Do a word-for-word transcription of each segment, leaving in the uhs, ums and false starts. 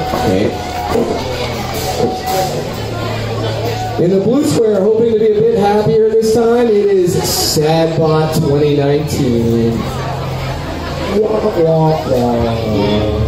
Okay. In the blue square, hoping to be a bit happier this time, it is Sadbot twenty nineteen. Wah, wah, wah.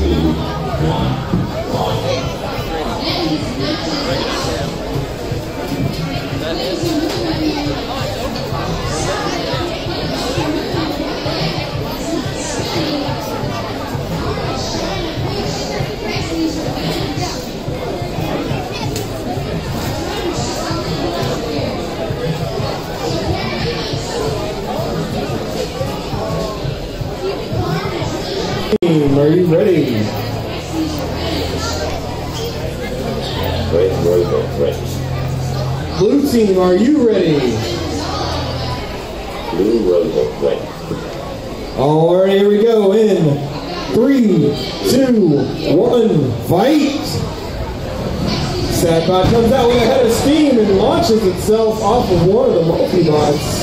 Are you ready? Red, red, red. Blue team, are you ready? Blue, red, red. Alright, here we go. In three, two, one, fight! Sadbot comes out with a head of steam and launches itself off of one of the multi-bots.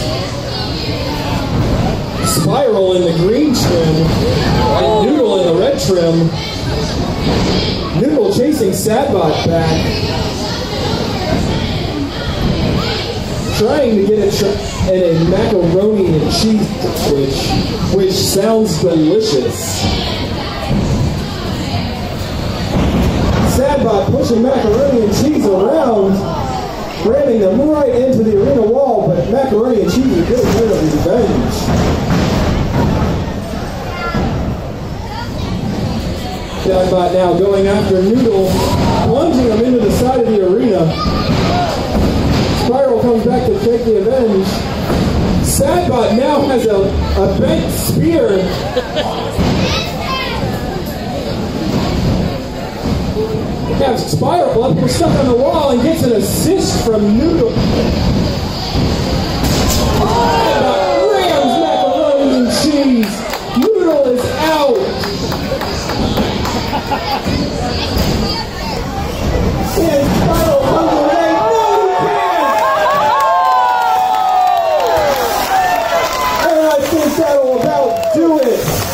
Spiral in the green trim, and Noodle in the red trim. Noodle chasing Sadbot back. Trying to get a, tra in a macaroni and cheese which, which sounds delicious. Sadbot pushing macaroni and cheese around, ramming them right into the arena wall, but macaroni and cheese is getting rid of his revenge. Sadbot now going after Noodle, plunging him into the side of the arena. Spiral comes back to take the revenge. Sadbot now has a, a bent spear. Has Spiral up here stuck on the wall and gets an assist from Noodle. Sadbot rams macaroni and cheese. Noodle is out. And Spiral comes away. No, he can't! And I think that'll about do it.